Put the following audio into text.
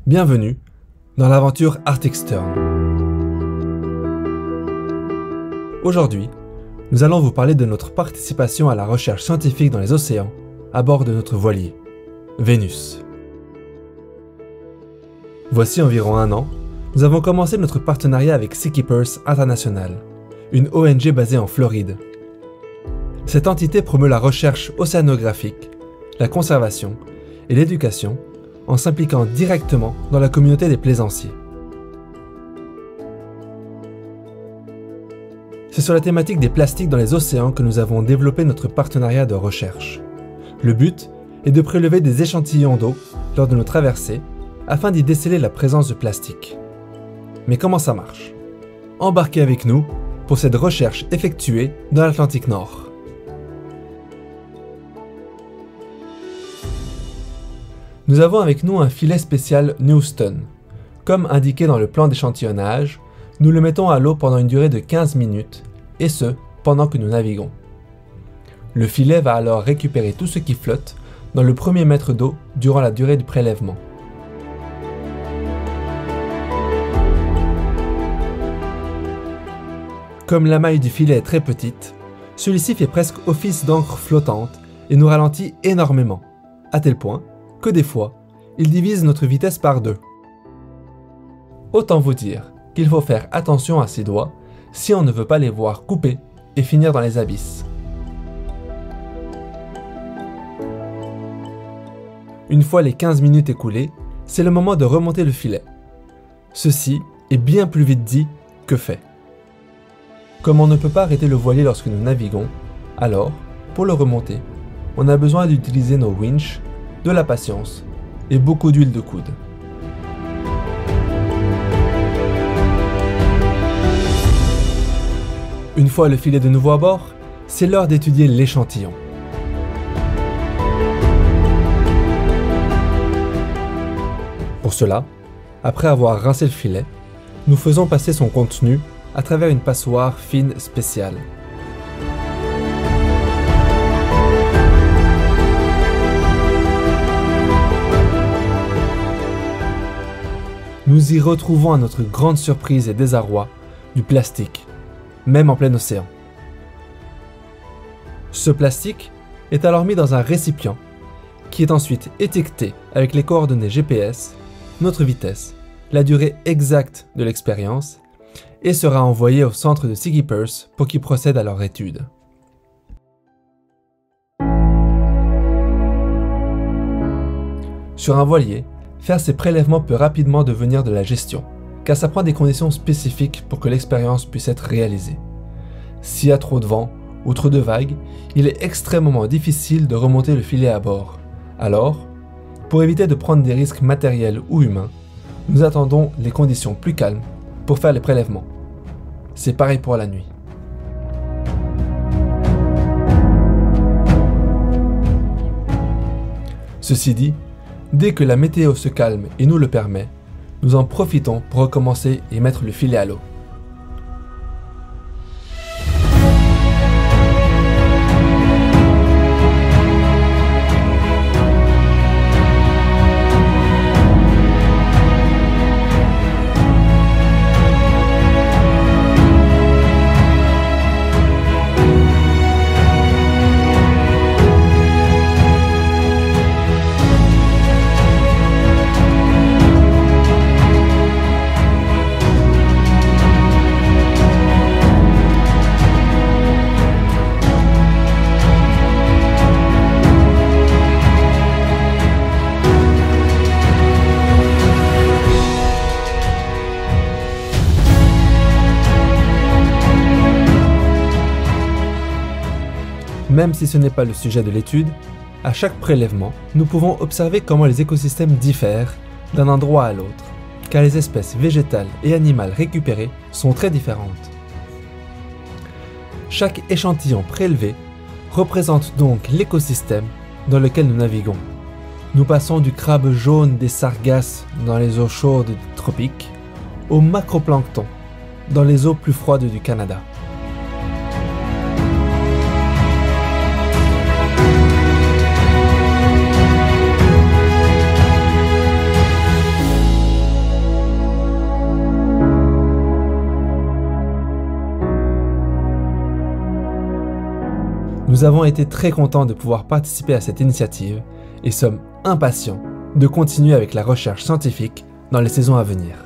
Bienvenue dans l'aventure Arctic Stern. Aujourd'hui, nous allons vous parler de notre participation à la recherche scientifique dans les océans à bord de notre voilier, Vénus. Voici environ un an, nous avons commencé notre partenariat avec Seakeepers International, une ONG basée en Floride. Cette entité promeut la recherche océanographique, la conservation et l'éducation en s'impliquant directement dans la communauté des plaisanciers. C'est sur la thématique des plastiques dans les océans que nous avons développé notre partenariat de recherche. Le but est de prélever des échantillons d'eau lors de nos traversées afin d'y déceler la présence de plastique. Mais comment ça marche? Embarquez avec nous pour cette recherche effectuée dans l'Atlantique Nord. Nous avons avec nous un filet spécial Newston. Comme indiqué dans le plan d'échantillonnage, nous le mettons à l'eau pendant une durée de 15 minutes, et ce, pendant que nous naviguons. Le filet va alors récupérer tout ce qui flotte dans le premier mètre d'eau durant la durée du prélèvement. Comme la maille du filet est très petite, celui-ci fait presque office d'encre flottante et nous ralentit énormément, à tel point que des fois, il divise notre vitesse par deux. Autant vous dire qu'il faut faire attention à ses doigts si on ne veut pas les voir couper et finir dans les abysses. Une fois les 15 minutes écoulées, c'est le moment de remonter le filet. Ceci est bien plus vite dit que fait. Comme on ne peut pas arrêter le voilier lorsque nous naviguons, alors, pour le remonter, on a besoin d'utiliser nos winches, de la patience et beaucoup d'huile de coude. Une fois le filet de nouveau à bord, c'est l'heure d'étudier l'échantillon. Pour cela, après avoir rincé le filet, nous faisons passer son contenu à travers une passoire fine spéciale. Nous y retrouvons à notre grande surprise et désarroi du plastique, même en plein océan. Ce plastique est alors mis dans un récipient qui est ensuite étiqueté avec les coordonnées GPS, notre vitesse, la durée exacte de l'expérience et sera envoyé au centre de Seakeepers pour qu'ils procèdent à leur étude. Sur un voilier, faire ces prélèvements peut rapidement devenir de la gestion, car ça prend des conditions spécifiques pour que l'expérience puisse être réalisée. S'il y a trop de vent ou trop de vagues, il est extrêmement difficile de remonter le filet à bord. Alors, pour éviter de prendre des risques matériels ou humains, nous attendons les conditions plus calmes pour faire les prélèvements. C'est pareil pour la nuit. Ceci dit, dès que la météo se calme et nous le permet, nous en profitons pour recommencer et mettre le filet à l'eau. Même si ce n'est pas le sujet de l'étude, à chaque prélèvement, nous pouvons observer comment les écosystèmes diffèrent d'un endroit à l'autre, car les espèces végétales et animales récupérées sont très différentes. Chaque échantillon prélevé représente donc l'écosystème dans lequel nous naviguons. Nous passons du crabe jaune des sargasses dans les eaux chaudes des tropiques au macroplancton dans les eaux plus froides du Canada. Nous avons été très contents de pouvoir participer à cette initiative et sommes impatients de continuer avec la recherche scientifique dans les saisons à venir.